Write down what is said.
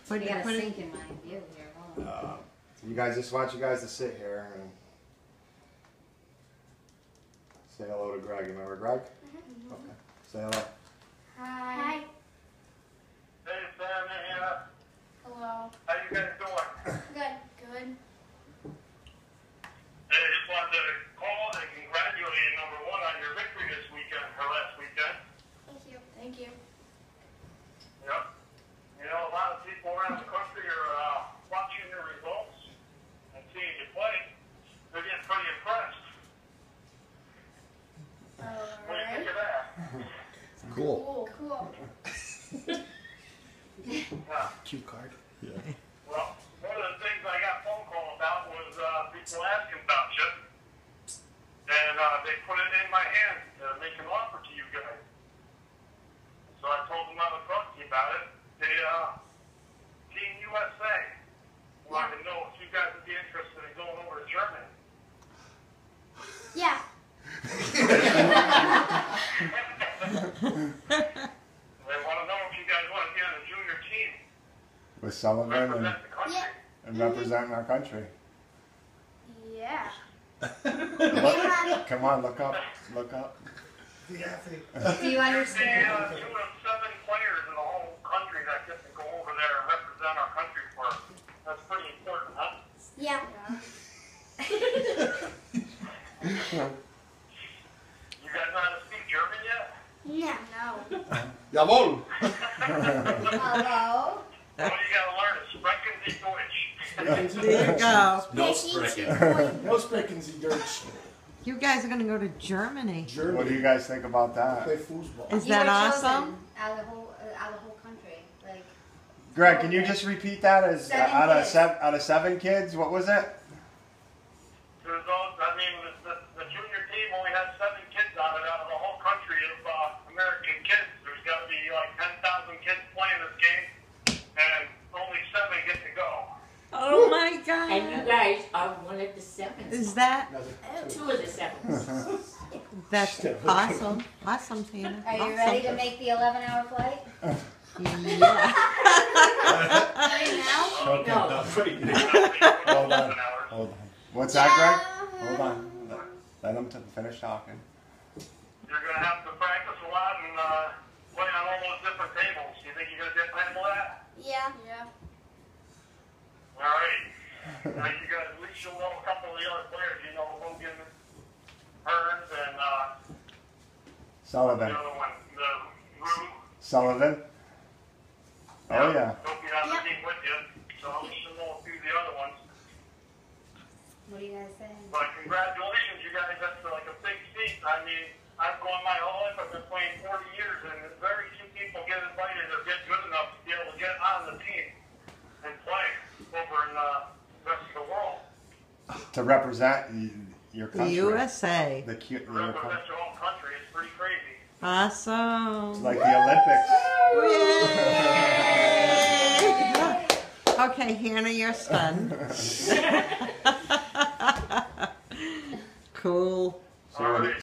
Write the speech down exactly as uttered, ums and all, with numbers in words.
Put You it, got a put it. sink in my view here. Hold on. Uh, you guys, just want you guys to sit here and say hello to Greg. Remember Greg? Mm-hmm. Okay. Say hello. Hi. Hey Sam, hey Hannah. Hello. How you guys doing? Good. Good. Hey, I just wanted to call and congratulate you, number one, on your victory this weekend, or last weekend. Thank you. Thank you. Yep. You know, a lot of people around the country are uh, watching your results and seeing you play. They're getting pretty impressed. What do you think of that? Cool. Cool. Cool. Yeah. Cue card. Yeah. Well, one of the things I got a phone call about was uh, people asking about you. And uh, they put it in my hand to make an offer to you guys. So I told them I would talk to you about it. They, uh, Team U S A wanted to know if you guys would be interested in going over to Germany. Yeah. They want to know if you guys want to be on the junior team. With Sullivan and, Represent the country. Yeah. and representing our country. Yeah. Look, come on, look up. Look up. Do you There's understand? uh, two of seven players in the whole country that get to go over there and represent our country for us. That's pretty important, huh? Yeah. You guys know how to speak German yet? No. No. Jawohl. Hello? Well, you gotta learn is sprechen Sie Deutsch. There you go. No sprechen. No sprechen Sie Deutsch. You guys are going to go to Germany. Germany. What do you guys think about that? Play foosball. Is You that were awesome? chosen Out of the whole, uh, out of the whole country. Like, Greg, can you just repeat that? As uh, Seven out of kids. seven, out of seven kids, what was it? There's all, I mean, the, the, the junior team only has seven kids on it out of the whole country of uh, American kids. There's got to be like ten thousand kids playing this game, and only seven get to go. Oh my God. And you guys are one of the sevens. Is that, Two of the sevens. that's awesome. Awesome, Tina. are you Awesome. ready to make the eleven hour flight? Yeah. Right now? Okay. No. Hold on. Hold on. What's that, Greg? Hold on. Let, let him t- finish talking. You're gonna have to practice a lot and uh, play on all those different tables. You think you're gonna get handle that? Yeah. Yeah. All right. Now you guys, at least you'll know a couple of the other players. You know Logan Burns and uh, Sullivan. the other one, the Rue. Sullivan. Oh yeah. Hope you have Yep. a team with you. So at least you'll know a few of the other ones. What are you guys saying? But congratulations, you guys. That's like a big feat. I mean, I've gone my whole life. I've been playing forty years, and very few people get invited or get good enough to be able to get on the team and play over in uh, the rest of the world. To represent y- your The country. U S A. The cu- your Represent country. your own country. It's pretty crazy. Awesome. It's like the Olympics. Yay! Okay, Hannah, you're stunned. Cool. So what,